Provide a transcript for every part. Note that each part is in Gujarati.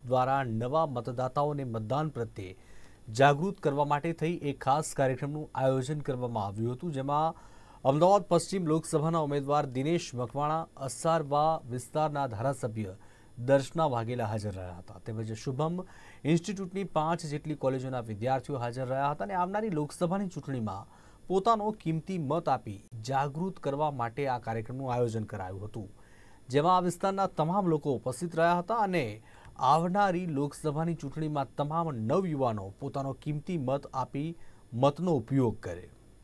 દ્વારા નવા મતદાતાઓને મતદાન પ્રત્યે જાગૃત કરવા માટે થઈ એક ખાસ કાર્યક્રમનું આયોજન કરવામાં આવ્યું હતું, જેમાં અમદાવાદ પશ્ચિમ લોકસભાના ઉમેદવાર દિનેશ મકવાણા, અસારવા વિસ્તારના ધારાસભ્ય દર્શના વાઘેલા હાજર રહ્યા હતા, તેમજ શુભમ ઇન્સ્ટિટ્યૂટની 5 જેટલી કોલેજોના વિદ્યાર્થીઓ હાજર રહ્યા હતા અને આવનારી લોકસભાની ચૂંટણીમાં પોતાનો કિંમતી મત આપી જાગૃત કરવા માટે આ કાર્યક્રમનું આયોજન કરાયું હતું, જેમાં આ વિસ્તારના તમામ લોકો ઉપસ્થિત રહ્યા હતા અને આવનારી લોકસભાની ચૂંટણીમાં તમામ નવયુવાનો પોતાનો કિંમતી મત આપી મતનો ઉપયોગ કરે।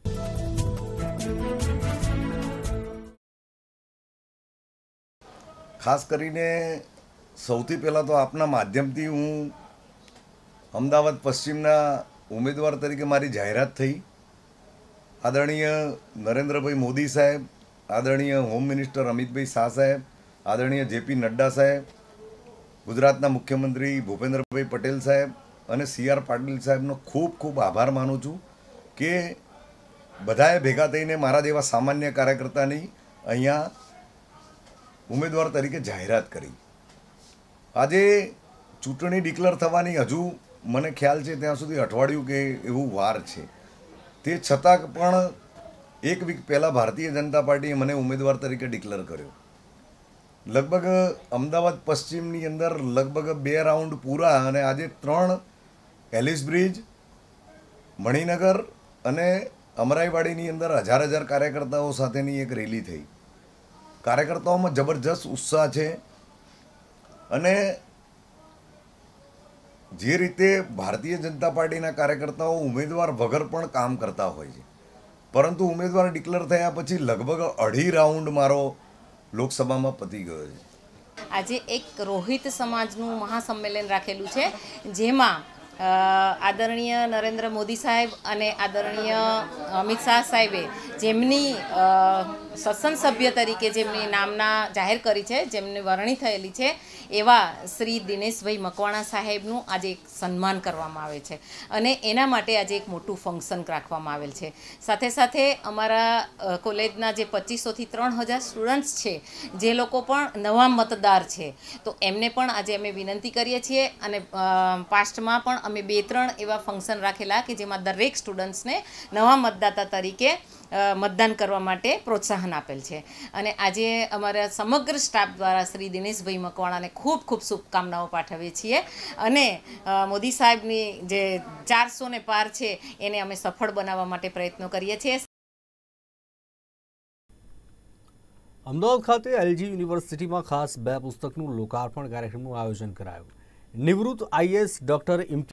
ખાસ કરીને સૌથી પહેલાં તો આપના માધ્યમથી હું અમદાવાદ પશ્ચિમના ઉમેદવાર તરીકે મારી જાહેરાત થઈ। આદરણીય નરેન્દ્રભાઈ મોદી સાહેબ, આદરણીય હોમ મિનિસ્ટર અમિતભાઈ શાહ સાહેબ, આદરણીય જેપી નડ્ડા સાહેબ, ગુજરાતના મુખ્યમંત્રી ભૂપેન્દ્રભાઈ પટેલ સાહેબ અને CR પાટીલ સાહેબનો ખૂબ ખૂબ આભાર માનું છું કે બધાએ ભેગા થઈને મારા જેવા સામાન્ય કાર્યકર્તાની અહીંયા ઉમેદવાર તરીકે જાહેરાત કરી। આજે ચૂંટણી ડિક્લેર થવાની હજુ મને ખ્યાલ છે ત્યાં સુધી અઠવાડિયું કે એવું વાર છે, તે છતાં પણ એક વીક પહેલાં ભારતીય જનતા પાર્ટીએ મને ઉમેદવાર તરીકે ડિક્લેર કર્યો। લગભગ અમદાવાદ પશ્ચિમની અંદર લગભગ 2 રાઉન્ડ પૂરા અને આજે 3 એલિસ બ્રિજ, મણિનગર અને અમરાઈવાડીની અંદર હજાર કાર્યકર્તાઓ સાથેની એક રેલી થઈ। કાર્યકર્તાઓમાં જબરજસ્ત ઉત્સાહ છે અને જે રીતે ભારતીય જનતા પાર્ટીના કાર્યકર્તાઓ ઉમેદવાર વગર પણ કામ કરતા હોય છે, પરંતુ ઉમેદવાર ડિક્લેર થયા પછી લગભગ 2.5 રાઉન્ડ મારો લોકસભામાં પતી ગયો છે। આજે એક રોહિત સમાજનું મહાસંમેલન રાખેલું છે, જેમાં આદરણીય નરેન્દ્ર મોદી સાહેબ અને આદરણીય અમિત શાહ સાહેબે જેમની સત્સંગ સભ્ય તરીકે જેમની નામના જાહેર કરી છે, જેમની વરણી થયેલી છે, એવા શ્રી દિનેશભાઈ મકવાણા સાહેબનું આજે એક સન્માન કરવામાં આવે છે અને એના માટે આજે એક મોટું ફંક્શન રાખવામાં આવેલ છે। સાથે સાથે અમારા કોલેજના જે 2500 થી 3000 સ્ટુડન્ટ્સ છે, જે લોકો પણ નવા મતદાર છે, તો એમને પણ આજે અમે વિનંતી કરીએ છીએ અને પાસ્ટમાં પણ અમે 2-3 એવા ફંક્શન રાખેલા કે જેમાં દરેક સ્ટુડન્ટ્સને નવા મતદાતા તરીકે મતદાન કરવા માટે પ્રોત્સાહન આપેલ છે અને આજે અમારા સમગ્ર સ્ટાફ દ્વારા શ્રી દિનેશભાઈ મકવાણાને ખૂબ ખૂબ શુભકામનાઓ પાઠવીએ છીએ અને મોદી સાહેબની જે 400 ને પાર છે એને અમે સફળ બનાવવા માટે પ્રયત્નો કરીએ છીએ। અમદાવાદ ખાતે LG યુનિવર્સિટીમાં ખાસ 2 પુસ્તકનું લોકાર્પણ કાર્યક્રમનું આયોજન કરાયું। નિવૃત્ત IAS ડોક્ટર